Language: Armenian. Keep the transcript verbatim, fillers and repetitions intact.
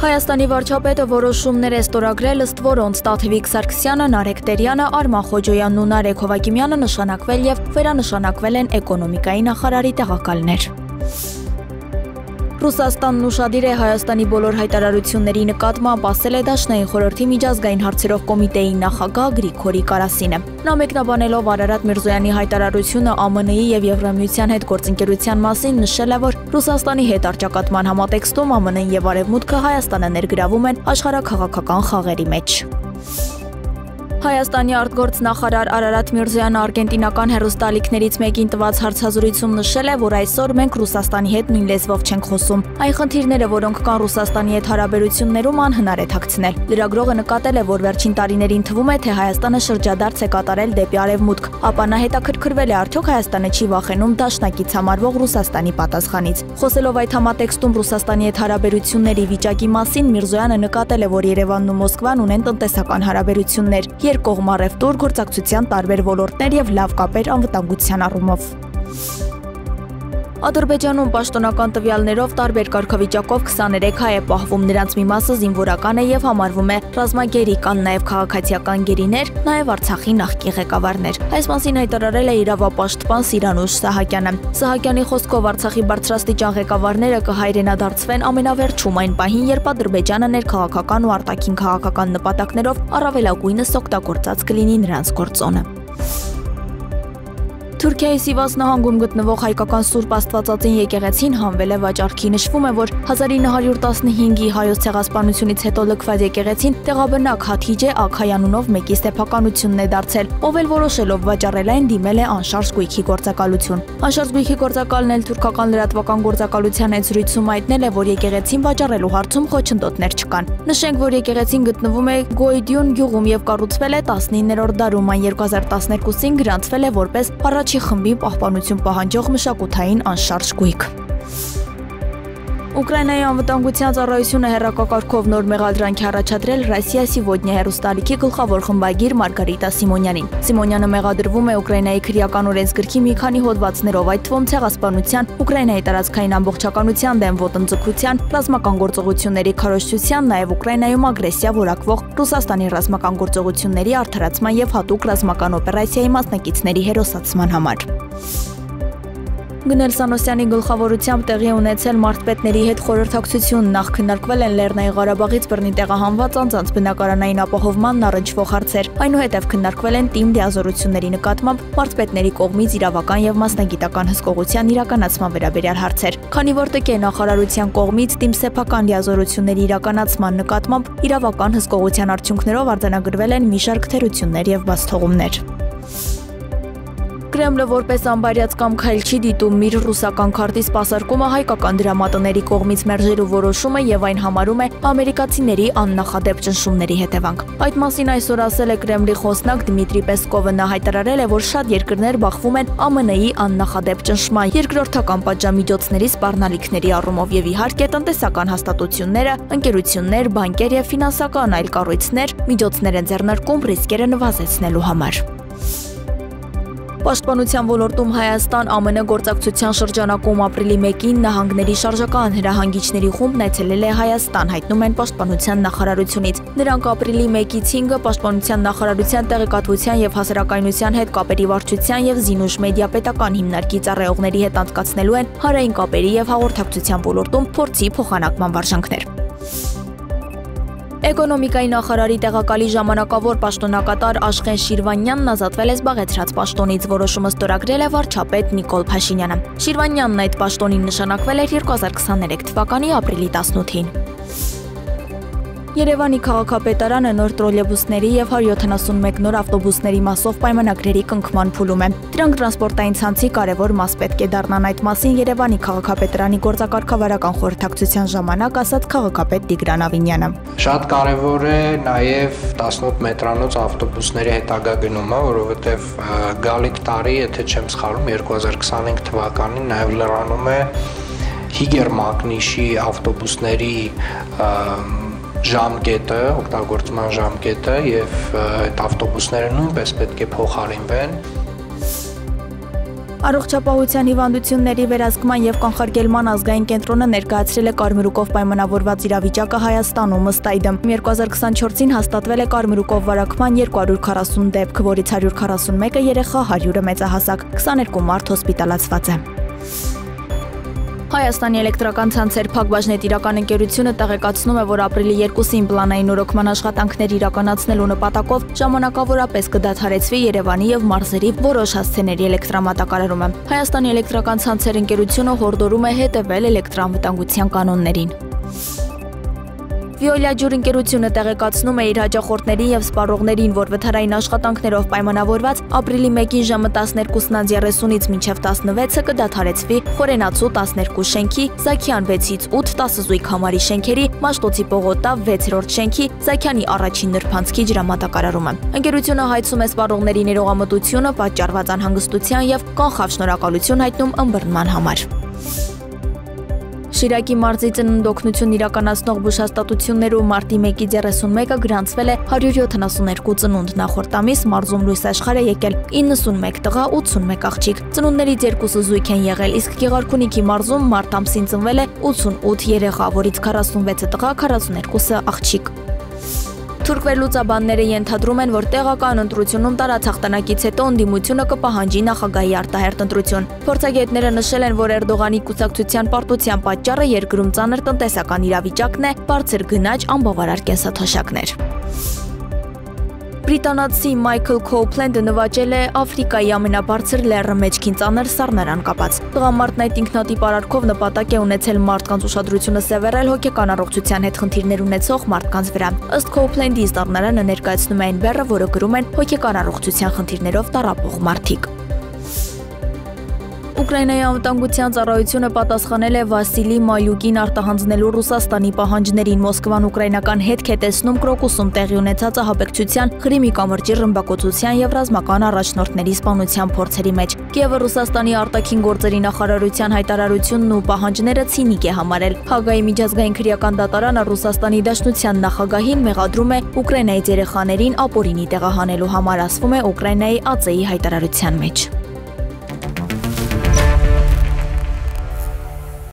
Հայաստանի վարչապետը որոշումներ է ստորագրել, ըստ որոնց Տաթևիկ Սարգսյանը, Նարեկ Տերյանը, Արման Խոջոյանն ու Նարեկ Հովակիմյանը նշանակվել եւ վերանշանակվել են էկոնոմիկայի նախարարի տեղակալներ։ Ռուսաստանն ուշադիր է Հայաստանի բոլոր հայտարարությունների նկատմամբ, ասել է Դաշնային խորհրդի միջազգային հարցերով կոմիտեի նախագահ Գրիգորի Կարասինը։ Նա մեկնաբանելով Արարատ Միրզոյանի հայտարարությունը Α M N-ի եւ Եվրամիության հետ գործընկերության մասին նշել է, որ Ռուսաստանի հետ առճակատման համատեքստում Α M N-ն եւ Արևմուտքը Հայաստանը ներգրավում են աշխարհաքաղաքական խաղերի մեջ։ Հայաստանի արտգործնախարար Արարատ Միրզոյանը արգենտինական հեռուստաալիքներից մեկին տված հարցազրույցում նշել է, որ այսօր մենք Ռուսաստանի հետ նույն լեզվով չենք խոսում։ Այն խնդիրները, որոնք կան Ռուսաստանի հետ հարաբերություններում, անհնար է թաքցնել։ Լրագրողը նկատել է, որ վերջին տարիներին թվում է, թե Հայաստանը շրջադարձ է կատարել դեպի Արևմուտք, ապա նա հետաքրքրվել է, արդյոք Հայաստանը չի վախենում դաշնակից համարվող Ռուսաստանի պատասխանից։ Խոսելով այդ համատեքստում Ռուսաստանի հետ հարաբերությունների վիճակի մասին, Միրզոյանը նկատել է, որ Երևանն ու Մոսկվան ունեն տնտեսական հարաբերություններ, երկկողմ առևտուր, գործակցության տարբեր ոլորտներ եւ լավ կապեր անվտանգության առումով։ Ադրբեջանում պաշտոնական տվյալներով տարբեր կարգավիճակով քսաներեք հայ է պահվում, նրանց մի մասը զինվորական է եւ համարվում է ռազմագերի, կան նաեւ քաղաքացիական գերիներ, նաեւ Արցախի նախկին ղեկավարներ։ Այս մասին հայտարարել է իրավապաշտպան Սիրանուշ Սահակյանը։ Սահակյանի խոսքով Արցախի բարձրաստիճան ղեկավարները կհայրենադարձվեն ամենավերջում այն պահին, երբ Ադրբեջանը ներքաղաքական ու արտաքին քաղաքական նպատակներով առավելագույնս օգտագործած կլինի նրանց գործոնը։ Թուրքիայի Սիվաս նահանգում գտնվող հայկական Սուրբ Աստվածածին եկեղեցին հանվել է վաճառքի։ Նշվում է, որ հազար ինը հարյուր տասնհինգի հայոց ցեղասպանությունից հետո լքված եկեղեցին տեղաբնակ Հաթիջե Աքայ անունով մեկի սեփականությունն է դարձել, ով էլ որոշելով վաճառել այն, դիմել է անշարժ գույքի գործակալություն։ Անշարժ գույքի գործակալն էլ թուրքական լրատվական գործակալության հետ զրույցում հայտնել է, որ եկեղեցին վաճառելու հարցում խոչընդոտներ չկան։ Նշենք, որ եկեղեցին գտնվում է Գոյդյուն գյուղում եւ կառուցվել է տասնիններորդ դարում, այն երկու հազար տասներկուսին գրանցվել է որպես առաջին խմբի պահպանություն պահանջող մշակութային անշարժ գույք։ Ուկրաինայի անվտանգության ծառայությունը հեռակակարգով նոր մեղադրանք է առաջադրել Ռոսիա Սիվոդնյա հեռուստաալիքի գլխավոր խմբագիր Մարգարիտա Սիմոնյանին։ Սիմոնյանը մեղադրվում է Ուկրաինայի քրեական օրենսգրքի մի քանի հոդվածներով, այդ թվում ցեղասպանության, Ուկրաինայի տարածքային ամբողջականության դեմ ոտնձգության, ռազմական գործողությունների քարոզչության, նաև Ուկրաինայում ագրեսիա որակվող Ռուսաստանի ռազմական գործողությունների արդարացման եւ հատուկ ռազմական օպերացիայի մասնակիցների հերոսացման համար։ Գնել Սանոսյանի գլխավորությամբ տեղի ունեցել մարդպետների հետ խորհրդակցություն, նախ քննարկվել են Լեռնային Ղարաբաղից բռնի տեղահանված անձանց բնակարանային ապահովմանն առնչվող հարցեր, այնուհետև քննարկվել են թիմ դիազորությունների նկատմամբ մարդպետների կողմից իրավական եւ մասնագիտական հսկողության իրականացման վերաբերյալ հարցեր։ Քանի որ ՏԿ նախարարության կողմից թիմ սեփական դիազորությունների իրականացման նկատմամբ իրավական հսկողության արդյունքներով արձանագրվել են մի շարք թերություններ եւ բացթողումներ։ Կրեմլը որպես ամբարյաց կամ քայլ չի դիտում իր ռուսական քարտի սպասարկումը հայկական դրամատների կողմից մերժելու որոշումը եւ այն համարում է ամերիկացիների աննախադեպ ճնշումների հետևանք։ Այդ մասին այսօր ասել է Կրեմլի խոսնակ Դմիտրի Պեսկովը, նա հայտարարել է, որ շատ երկրներ բախվում են Α M N-ի աննախադեպ ճնշման, երկրորդական պատժամիջոցների սպառնալիքների առումով եւ իհարկե տնտեսական հաստատությունները, ընկերություններ, բանկեր եւ ֆինանսական այլ կառույցներ միջոցներ են ձեռնարկում ռիսկերը նվազեցնելու համար։ Պաշտպանության ոլորտում Հայաստան Α M N գործակցության շրջանակում ապրիլի մեկին նահանգների շարժական հրահանգիչների խումբն այցելել է Հայաստան, հայտնում են Պաշտպանության նախարարությունից։ Նրանք ապրիլի մեկից հինգը Պաշտպանության նախարարության տեղեկատվության եւ հասարակայնության հետ կապերի վարչության եւ Զինուշ մեդիա պետական հիմնարկի ծառայողների հետ անցկացնելու են հանրային կապերի եւ հաղորդակցության ոլորտում փորձի փոխանակման վարժանքներ։ Էկոնոմիկայի նախարարի տեղակալի ժամանակավոր պաշտոնակատար Աշխեն Շիրվանյանն ազատվել է զբաղեցրած պաշտոնից, որոշումը ստորագրել է վարչապետ Նիկոլ Փաշինյանը։ Շիրվանյանն այդ պաշտոնին նշանակվել էր երկու հազար քսաներեք թվականի ապրիլի տասնութին։ Երևանի քաղաքապետարանը նոր տրոլեյբուսների եւ հարյուր յոթանասունմեկ նոր ավտոբուսների մասով պայմանագրերի կնքման փուլում է։ Դրանք տրանսպորտային ցանցի կարևոր մաս պետք է դառնան, այդ մասին Երևանի քաղաքապետարանի գործակարգավարական խորհրդակցության ժամանակ ասաց քաղաքապետ Տիգրան Ավինյանը։ Շատ կարևոր է նաեւ տասնութ մետրանոց ավտոբուսների հետագա գնումը, որովհետեւ գալիք տարի, եթե չեմ սխալվում, երկու հազար քսանհինգ թվականին նաեւ լրանում է Հիգեր Մագնիշի ավտոբուսների ժամկետը, օգտագործման ժամկետը եւ այդ ավտոբուսները նույնպես պետք է փոխարինվեն։ Առողջապահության հիվանդությունների վերահսկման եւ կանխարգելման ազգային կենտրոնը ներկայացրել է կարմիրուկով պայմանավորված իրավիճակը Հայաստանում ըստ այդմ երկու հազար քսանչորսին հաստատվել է կարմիրուկով վարակման երկու հարյուր քառասուն դեպք, որից հարյուր քառասունմեկը երեխա, հարյուրը մեծահասակ, քսաներկու մարդ հոսպիտալացված է։ Հայաստանի էլեկտրական ցանցեր Փակbaşnet իրական ընկերությունը տեղեկացնում է, որ ապրիլի երկուսին պլանային նորոգման աշխատանքներ իրականացնելու նպատակով ժամանակավորապես կդադարեցվի Երևանի եւ մարզերի որոշ հասցեների էլեկտրամատակարարումը։ Հայաստանի էլեկտրական ցանցեր ընկերությունը հորդորում է հետևել էլեկտրաանվտանգության կանոններին։ Վիոլիա ջուր ընկերությունը տեղեկացնում է իր հաճախորդներին եւ սպառողներին, որ վթարային աշխատանքներով պայմանավորված ապրիլի մեկին ժամը տասներկուսն երեսունից մինչև տասնվեցը կդադարեցվի Խորենացու տասներկու շենքի, Զաքյան վեցից ութ տասը զույգ համարի շենքերի, Մաշտոցի պողոտա վեցերորդ շենքի, Զաքյանի առաջին նրբանցքի ջրամատակարարումը։ Ընկերությունը հայցում է սպառողների ներողամտությունը պատճառված անհանգստության եւ կանխավ շնորհակալություն հայտնում ըմբռնման համար։ Շիրակի մարզի ծննդօգնություն իրականացնող բուժհաստատություններում մարտի մեկից երեսունմեկը գրանցվել է հարյուր յոթանասուներկու ծնունդ, նախորդ ամիս մարզում լույս աշխարհ է եկել իննսունմեկ տղա, ութսունմեկ աղջիկ։ Ծնունդներից երկուսը զույգ են եղել, իսկ Գեղարքունիքի մարզում մարտ ամսին ծնվել է ութսունութ երեխա, որից քառասունվեցը տղա, քառասուներկուսը աղջիկ։ Թուրք վերլուծաբանները ենթադրում են, որ տեղական ընտրությունում տարած հաղթանակից հետո ընդդիմությունը կպահանջի նախագահի արտահերթ ընտրություն։ Փորձագետները նշել են, որ Էրդողանի կուսակցության պարտության պատճառը երկրում ծանր տնտեսական իրավիճակն է, բարձր գնաճ, անբավարար կենսաթոշակներ։ Բրիտանացի Մայքլ Քոուփլենդը նվաճել է Աֆրիկայի ամենաբարձր լեռը մեջքին ծանր սառնարան կապած։ Տղամարդն այդ ինքնատիպ արարքով նպատակ է ունեցել մարդկանց ուշադրությունը սևեռել հոգեկան առողջության հետ խնդիրներ ունեցող մարդկանց վրա։ Ըստ Քոուփլենդի սառնարանը ներկայացնում է այն բեռը, որը կրում են հոգեկան առողջության խնդիրներով տառապող մարդիկ։ Ուկրաինայի անվտանգության ծառայությունը պատասխանել է Վասիլի Մալյուկին արտահանձնելու Ռուսաստանի պահանջներին։ Մոսկվան ուկրաինական հետք է տեսնում Կրոկուսում տեղի ունեցած ահաբեկչության, Ղրիմի կամրջի ռմբակոծության եւ ռազմական առաջնորդների սպանության փորձերի մեջ։ Կիևը Ռուսաստանի արտաքին գործերի նախարարության հայտարարությունն ու պահանջները ցինիկ է համարել։ Հագայի միջազգային քրեական դատարանը Ռուսաստանի Դաշնության նախագահին մեղադրում է Ուկրաինայից երեխաներին ապօրինի տեղահանելու համար, ասվում է Ուկրաինայի ԱԾ-ի հայտարարության մեջ։